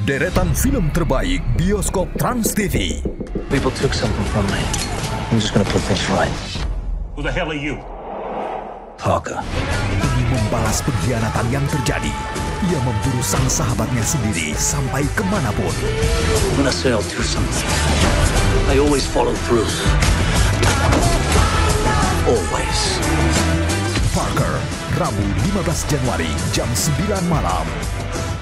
Deretan film terbaik bioskop Trans TV. People took something from me. I'm just gonna put things right. Who the hell are you? Parker. Demi membalas pengkhianatan yang terjadi, ia memburu sang sahabatnya sendiri sampai kemanapun. When I say I'll do something, I always follow through. Always. Parker, Rabu 15 Januari jam 9 malam.